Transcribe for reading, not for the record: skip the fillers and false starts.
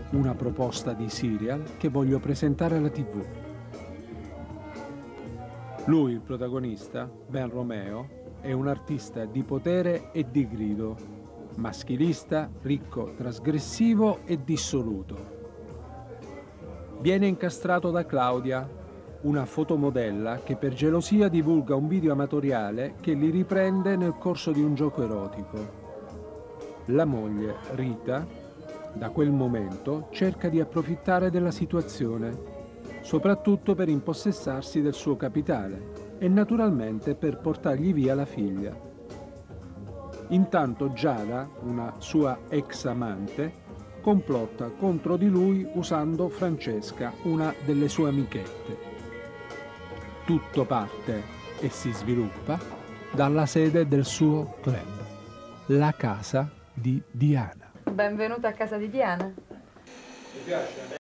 una proposta di serial che voglio presentare alla TV. Lui, il protagonista, Ben Romeo, è un artista di potere e di grido, maschilista, ricco, trasgressivo e dissoluto. Viene incastrato da Claudia, una fotomodella che per gelosia divulga un video amatoriale che li riprende nel corso di un gioco erotico. La moglie, Rita, da quel momento cerca di approfittare della situazione, soprattutto per impossessarsi del suo capitale e naturalmente per portargli via la figlia. Intanto Giada, una sua ex amante, complotta contro di lui usando Francesca, una delle sue amichette. Tutto parte e si sviluppa dalla sede del suo club, la casa di Diana. Benvenuta a casa di Diana. Mi piace?